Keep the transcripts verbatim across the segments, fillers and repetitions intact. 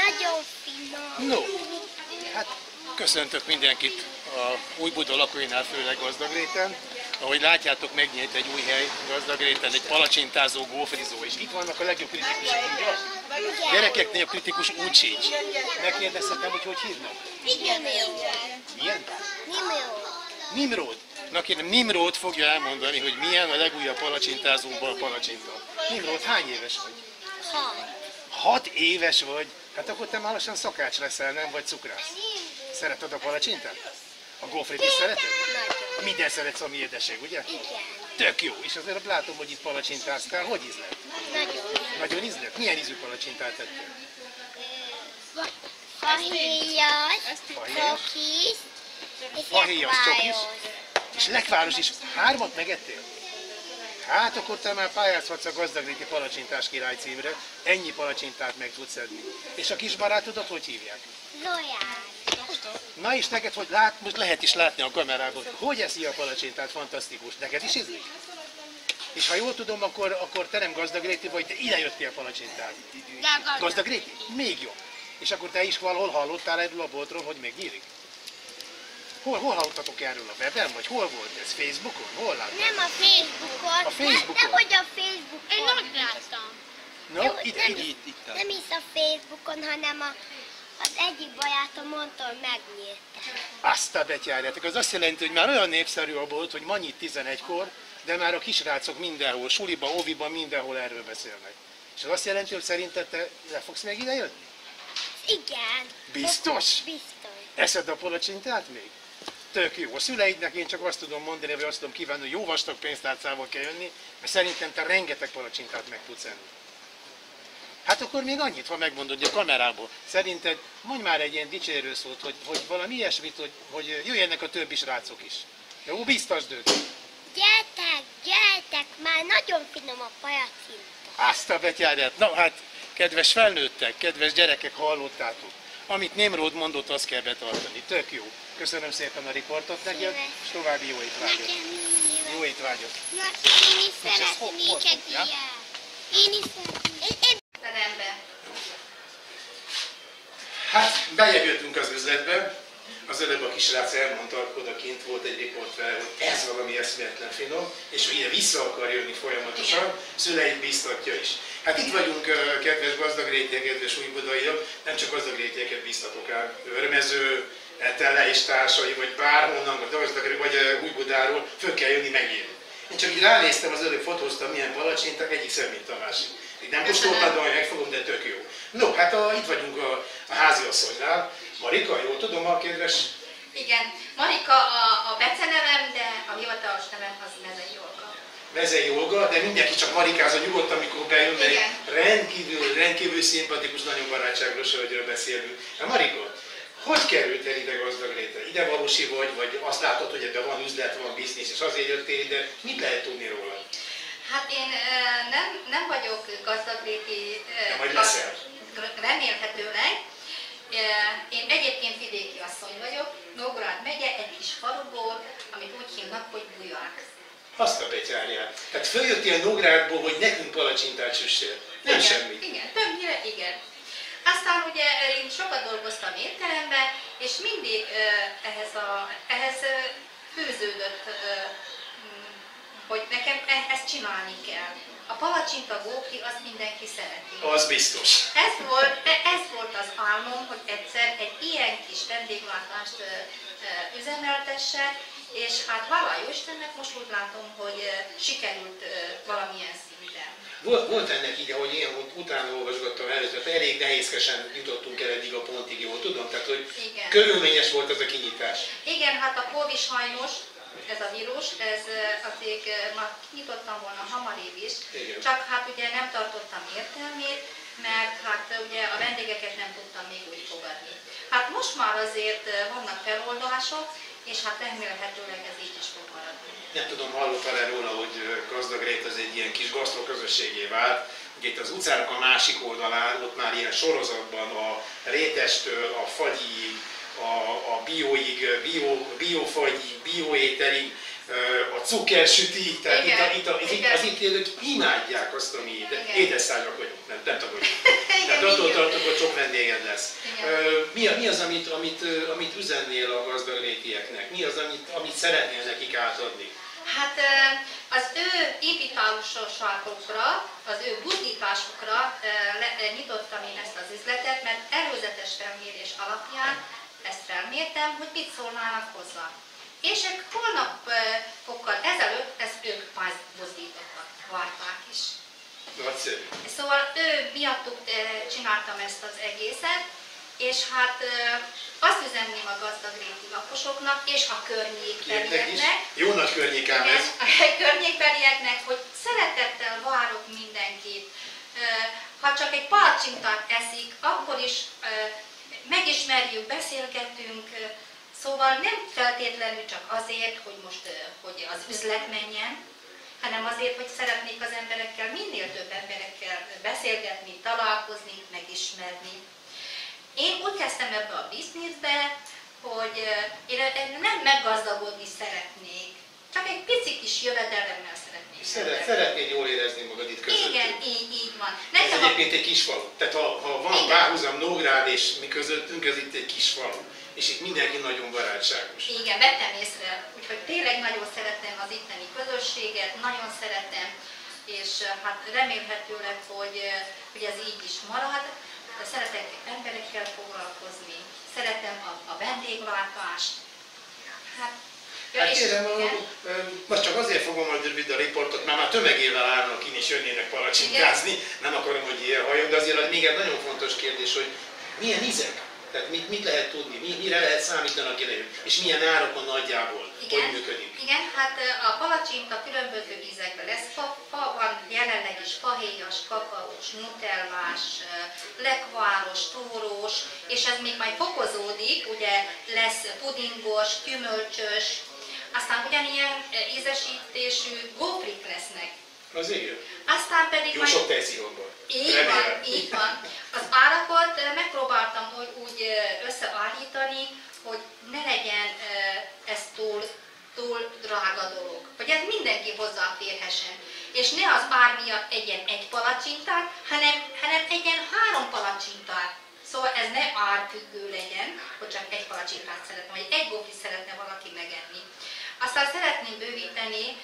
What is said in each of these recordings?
Nagyon finom. No, hát köszöntök mindenkit a Újbuda lakóinál, főleg Gazdagréten. Ahogy látjátok, megnyílt egy új hely Gazdagréten, egy palacsintázó, gófrizó, és itt vannak a legjobb kritikusok, ugye? Gyerekeknél a kritikus úgy sincs. Megkérdezhetem, hogy hogy hívnak? Milyen? Nimrod. Nimrod. Na kérem, Nimrod fogja elmondani, hogy milyen a legújabb palacsintázóban a palacsinta. Nimrod, hány éves vagy? Hat. Hat éves vagy? Hát akkor te már lassan szakács leszel, nem? Vagy cukrász? Szereted a palacsintát? A gófrit is szereted? Nagyon. Minden szeretsz, ami édesség, ugye? Igen. Tök jó. És azért látom, hogy itt palacsintáztál. Hogy ízlett? Nagyon. Nagyon ízlett? Milyen ízű palacsintát tettél? Fahéjas, Fahéjas? csokis és Fahéjas, csokis? lekváros. És lekváros is. Hármat megettél? Hát akkor te már pályázhatsz a Gazdagréti Palacsintás Király címre. Ennyi palacsintát meg tudsz szedni. És a kis barátodat hogy hívják? Zoyán. Na és neked, hogy lát, most lehet is látni a kamerában, hogy eszi a palacsintát, fantasztikus. Neked is ízlik? És ha jól tudom, akkor, akkor te nem Gazdagréti vagy, de ide jöttél palacsintát. Gazdagréti? Még jobb. És akkor te is valahol hallottál erről a boltról, hogy megnyílik? Hol, hol hallottatok erről a weben, vagy hol volt ez? Facebookon? Hol láttad? Nem a Facebookon. A Facebookon? Nem, hogy a Facebookon. Én nem láttam. No, Nem, ide, nem, ide. is, nem is a Facebookon, hanem a, az egyik barátom mondta, hogy megnyílta. Azt a betyárjátok. Az azt jelenti, hogy már olyan népszerű a bolt, hogy ma nyit tizenegykor, de már a kisrácok mindenhol, suliba, oviba, mindenhol erről beszélnek. És az azt jelenti, hogy szerinted te le fogsz még ide jönni? Igen. Biztos? Biztos. Eszed a palacsintát még? Tök jó. A szüleidnek én csak azt tudom mondani, vagy azt tudom kívánni, hogy jó vastag pénztárcával kell jönni, mert szerintem te rengeteg palacsintát meg tudsz enni. Hát akkor még annyit, ha megmondod a kamerából. Szerinted mondj már egy ilyen dicsérő szót, hogy, hogy valami ilyesmit, hogy, hogy jöjjenek a többi srácok is. Jó, biztasd őket. Gyertek, gyertek, már nagyon finom a palacsinta. Azt a betyárját. Na hát, kedves felnőttek, kedves gyerekek, hallottátok. Amit Nimrod mondott, azt kell betartani. Tök jó. Köszönöm szépen a riportot neked, és további jó étvágyat. Nekem így Jó étvágyat. Nekem én is Most ez hol- hol szeretnék egy fogja? ilyet. Én is szeretnék. Én- Terembe. Hát, bejebb jöttünk az üzletbe. Az előbb a kisrác elmondta, odakint volt egy riportver, hogy ez valami eszméletlen finom, és ide vissza akar jönni folyamatosan, szüleit bíztatja is. Hát itt vagyunk, kedves gazdagrétiek, kedves újbudaiak, nem csak gazdagrétieket bíztatok el, Örmező, Etele és társai, vagy bárhonnan, vagy Újbudáról, föl kell jönni megírni. Én csak így ránéztem, az előbb fotóztam, milyen palacsintak, egyik szebb, mint a másik. Így nem kóstoltad, de majd megfogom, de tök jó. No, hát a, itt vagyunk a, a háziasszonynál. Marika, jól tudom, a kedves? Igen, Marika a, a becenevem, de a hivatalos nevem az Mezei Olga. Mezei Olga, de mindenki csak marikázza nyugodt, amikor bejön, de egy rendkívül, rendkívül szimpatikus, nagyon barátságos hölgyről beszélünk. Na Marika, hogy kerültél ide Gazdagrétre? Ide valósi vagy, vagy azt látod, hogy ebben van üzlet, van biznisz, és azért jöttél ide? Mit lehet tudni róla? Hát én uh, nem, nem vagyok gazdagréti, De majd leszel. remélhetőleg. Uh, én egyébként vidéki asszony vagyok, Nógrád megye, egy kis faluból, amit úgy hívnak, hogy Buják. Azt a betyárját. Tehát följöttél Nógrádból, hogy nekünk palacsintát süssél. Nem Igen, semmit. igen, többnyire igen. Aztán ugye én sokat dolgoztam étteremben, és mindig uh, ehhez, a, ehhez uh, főződött, uh, hogy nekem ezt csinálni kell. A palacsinta gófri, azt mindenki szereti. Az biztos. Ez volt, ez volt az álmom, hogy egyszer egy ilyen kis vendéglátást uh, uh, üzemeltesse, és hát hála jó Istennek most úgy látom, hogy uh, sikerült uh, valamilyen szinten. Volt, volt ennek így, ahogy én utána olvasgattam előtt, elég nehézkesen jutottunk el eddig a pontig, jól tudom? Tehát, hogy Igen. körülményes volt az a kinyitás. Igen, hát a Covid sajnos, ez a vírus, ez azért már nyitottam volna hamarébb is, Igen. csak hát ugye nem tartottam értelmét, mert hát ugye a vendégeket nem tudtam még úgy fogadni. Hát most már azért vannak feloldások, és hát remélhetőleg ez így is fog maradni. Nem tudom, hallottál-e róla, hogy Gazdagrét az egy ilyen kis gasztroközösségé vált. Ugye itt az utcának a másik oldalán, ott már ilyen sorozatban a rétestől, a fagyig, a, a bioig, bio, biofagyig, bioéterig, a cukersütig, tehát itt, a, itt, a, itt, az itt élők imádják azt, ami édesszágyak vagyunk, nem, nem tagadjuk. Tehát attól tartok, hogy sok vendéged lesz. Igen. Mi, mi az, amit, amit, amit üzennél a gazdagrétieknek? Mi az, amit, amit szeretnél nekik átadni? Hát az ő invitálásokra, az ő buzdításukra nyitottam én ezt az üzletet, mert előzetes felmérés alapján ezt felmértem, hogy mit szólnának hozzá. És ők hónapokkal ezelőtt ezt ők buzdítottak, várták is. Nagyszerű. Szóval ő miattuk csináltam ezt az egészet, és hát azt üzenném a gazdagréti lakosoknak és a környékbelieknek, jó nagy környékám ez, a környékbelieknek, hogy szeretettel várok mindenkit. Ha csak egy palacsintát eszik, akkor is megismerjük, beszélgetünk, szóval nem feltétlenül csak azért, hogy most hogy az üzlet menjen, hanem azért, hogy szeretnék az emberekkel, minél több emberekkel beszélgetni, találkozni, megismerni. Én úgy kezdtem ebbe a bizniszbe, hogy én nem meggazdagodni szeretnék, csak egy pici kis jövedelemmel szeretnék. Szeret, szeretnéd jól érezni magad itt közöttünk. Igen, így, így van. Ez Nekem egyébként egy kis falu. Tehát ha, ha van Igen. párhuzam Nógrád és mi közöttünk, ez itt egy kis falu. És itt mindenki nagyon barátságos. Igen, vettem észre, úgyhogy tényleg nagyon szeretem az itteni közösséget, nagyon szeretem, és hát remélhetőleg, hogy, hogy ez így is marad. Szeretek emberekkel foglalkozni, szeretem a, a vendéglátást. Hát, Hát és, kérem, igen. most csak azért fogom majd rövid a riportot, mert már tömegével állnak ki és jönnének palacsintázni. Nem akarom, hogy ilyen halljon, de azért még egy nagyon fontos kérdés, hogy milyen ízek? Tehát mit, mit lehet tudni, mi, mire lehet számítani, aki lejön, és milyen árakon nagyjából, Igen, hogy működik? igen, hát a palacsinta különböző ízekben lesz. Fa, fa van jelenleg is fahéjas, kakaós, nutellás, lekváros, tórós, és ez még majd fokozódik, ugye lesz pudingos, gyümölcsös, aztán ugyanilyen ízesítésű gófrik lesznek. Az igen. Aztán pedig Jó majd... sok tejszívóban. Így van, így van. Az árakot megpróbáltam hogy úgy összeállítani, hogy ne legyen ez túl, túl drága dolog. Hogy ez mindenki hozzáférhessen. És ne az ár miatt egyen egy palacsintát, hanem, hanem egyen három palacsintát. Szóval ez ne árfüggő legyen, hogy csak egy palacsintát szeretne, vagy egy gofrit szeretne valaki megenni. Aztán szeretném bővíteni,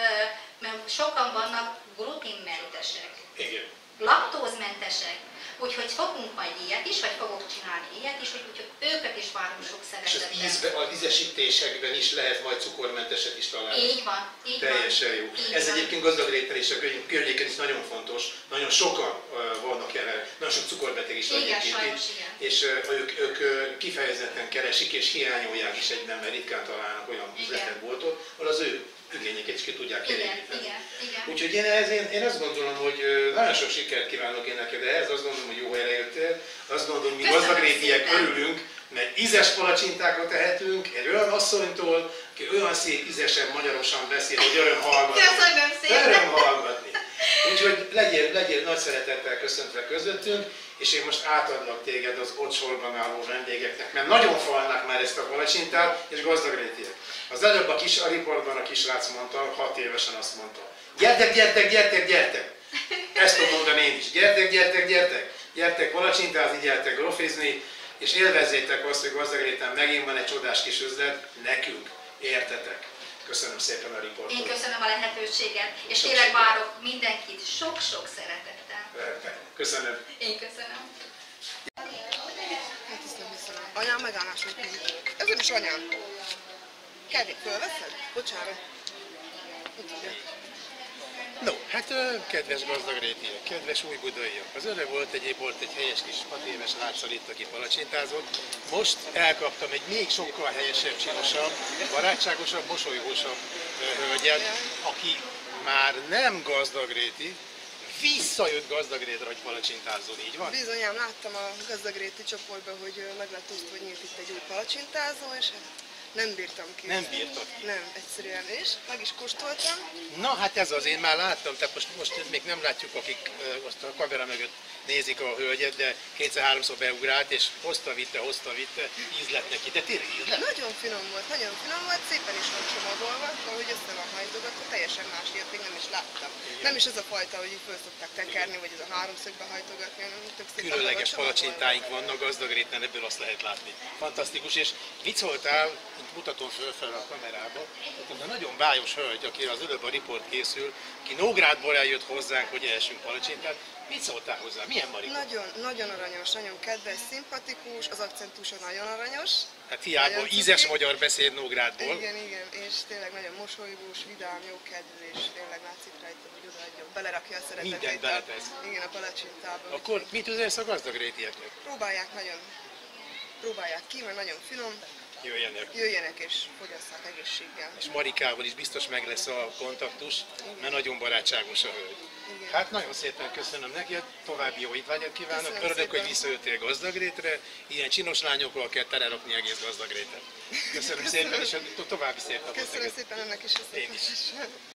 mert sokan vannak gluténmentesek. Igen. Laktózmentesek, úgyhogy fogunk majd ilyet is, vagy fogok csinálni ilyet is, úgyhogy őket is várom sok És az szeretettel. ízbe, az ízesítésekben is lehet majd cukormenteset is találni. Így van, így Teljesen van. jó. Így Ez van. egyébként Gazdagréten és a környéken is nagyon fontos. Nagyon sokan uh, vannak jelen, nagyon sok cukorbeteg is van Igen, egyébként. sajnos igen. És uh, ők, ők uh, kifejezetten keresik és hiányolják is egyben, mert ritkán találnak olyan üzletet, boltot, ahol az ő igényeket is ki tudják Igen, elégíteni. igen, igen. Úgyhogy én, ez, én, én azt gondolom, hogy uh, nagyon sok sikert kívánok én neked, de ehhez azt gondolom, hogy jó helyre jöttél. Azt gondolom, hogy mi Köszönöm gazdagrétiek szépen. örülünk, mert ízes palacsintákat tehetünk egy olyan asszonytól, aki olyan szép ízesen, magyarosan beszél, hogy öröm hallgatni. Köszönöm szépen. Öröm hallgatni. Úgyhogy legyél, legyél nagy szeretettel köszöntve közöttünk, és én most átadlak téged az ott sorban álló vendégeknek, mert nagyon falnak már ezt a palacsintát, és gazdagrétiek. Az előbb a kis a riportban a kisrác mondta, hat évesen azt mondta, gyertek, gyertek, gyertek, gyertek! Ezt tudom mondani én is, gyertek, gyertek, gyertek! Gyertek palacsintázni, gyertek grofizni, és élvezzétek azt, hogy Gazdagréten megint van egy csodás kis üzlet, nekünk, értetek. Köszönöm szépen a riportot. Én köszönöm a lehetőséget, és Sok tényleg sikert. várok mindenkit sok-sok szeretettel. Köszönöm. Én köszönöm. Hát ezt nem hiszem. Anyám megállásunk mindig. Ez nem is anyám. Kevin, fölveszed? Bocsánat. Hogy tudja? No, hát kedves gazdagrétiek, kedves újbudaiak. Az öreg volt egy, volt egy helyes kis hat éves láccal itt, aki palacsintázott. Most elkaptam egy még sokkal helyesebb, csinosabb, barátságosabb, mosolygósabb hölgyet, aki már nem gazdagréti, visszajött Gazdagrétre, hogy palacsintázzon, így van? Bizonyám láttam a gazdagréti csoportban, hogy meg lett osztva, hogy nyílt itt egy új palacsintázó, és hát Nem bírtam ki. Nem bírtad. Nem, egyszerűen. És meg is kóstoltam. Na hát ez az, én már láttam, tehát most, most még nem látjuk, akik ö, most a kamera mögött nézik a hölgyet, de kétszer-háromszor beugrált, és hozta, vitte, hozta, vitte, íz lett neki, de tényleg íz lett. Nagyon finom volt, nagyon finom volt, szépen is van csomagolva, ahogy össze van hajtogatva, teljesen más ilyet még nem is láttam. Igen. Nem is ez a fajta, hogy így föl szokták tekerni, vagy ez a háromszögbe hajtogatni, hanem tök szépen van Különleges csomagolva. palacsintáink vannak, gazdag réten, ebből azt lehet látni. Fantasztikus, és viccoltál, itt mutatom föl a kamerába, de nagyon bájos hölgy, aki az előbb a riport készül, ki Nógrádból eljött hozzánk, hogy ehessünk palacsintát. Mit szóltál hozzá? Milyen Marika? Nagyon, nagyon aranyos, nagyon kedves, szimpatikus, az akcentusa nagyon aranyos. Hát hiába Nagyon ízes cuki. magyar beszéd Nógrádból. Igen, igen, és tényleg nagyon mosolygós, vidám, jó kedvű, és tényleg látszik rajta, hogy odaadja, belerakja a szeretetét. Mindent beletesz. Igen, a palacsintába. Akkor mit üzensz a gazdag rétieknek? Próbálják nagyon, próbálják ki, mert nagyon finom, Jöjjenek. jöjjenek és fogyasszák egészséggel. És Marikával is biztos meg lesz a kontaktus, mert nagyon barátságos a hölgy. Igen. Hát nagyon szépen köszönöm neki, további jó étvágyat kívánok. Köszönöm Örülök, szépen. hogy visszajöttél Gazdagrétre. Ilyen csinos lányokkal kell telerakni egész Gazdagrétet. Köszönöm szépen, és a további szép napot Köszönöm neked. szépen ennek is a Én is. szép